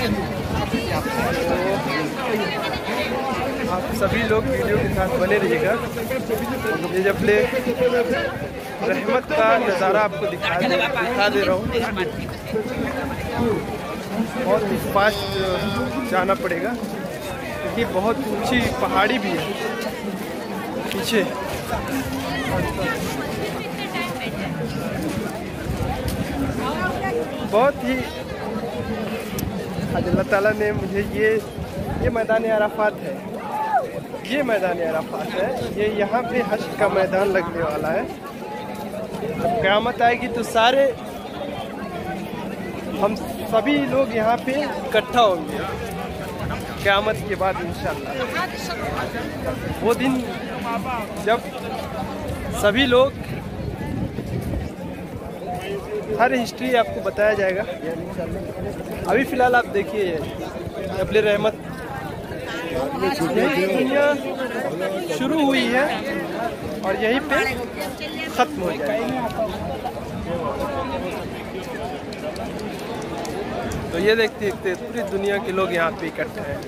आप सभी लोग वीडियो के साथ बने रहिएगा। ये जब ले रहमत का नज़ारा आपको दिखा दे रहा हूँ। बहुत ही फास्ट जाना पड़ेगा क्योंकि बहुत ऊंची पहाड़ी भी है पीछे। बहुत ही आज अल्लाह ताला ने मुझे ये मैदान अराफात है, ये मैदान अराफात है। ये यहाँ पे हज का मैदान लगने वाला है। जब क़यामत आएगी तो सारे हम सभी लोग यहाँ पे इकट्ठा होंगे क़यामत के बाद इंशाअल्लाह। वो दिन जब सभी लोग, हर हिस्ट्री आपको बताया जाएगा। अभी फ़िलहाल आप देखिए जबले रहमत, यही दुनिया शुरू हुई है और यहीं पे ख़त्म हो जाएगी। तो ये देखते देखते पूरी दुनिया के लोग यहाँ पे इकट्ठे हैं।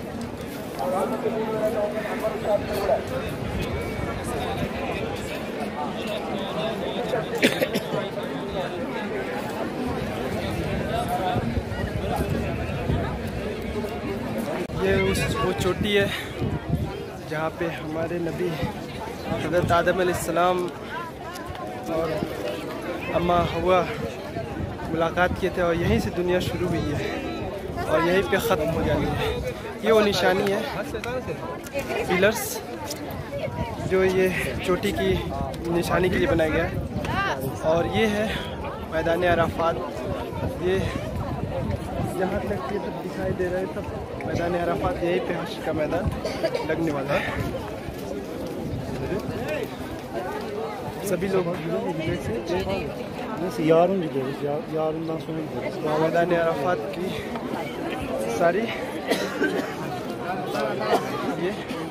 ये वो चोटी है जहाँ पे हमारे नबी हज़रत आदम अलैहिस्सलाम और अम्मा हवा मुलाकात किए थे और यहीं से दुनिया शुरू हुई है और यहीं पे ख़त्म हो जानी है। ये वो निशानी है, पिलर्स जो ये चोटी की निशानी के लिए बनाया गया है। और ये है मैदान अराफात। ये जहाँ तक ये सब दिखाई दे रहा है सब मैदान अराफात, यहीं पे हज का मैदान लगने वाला है। सभी लोग मैदान अराफात की सारी ये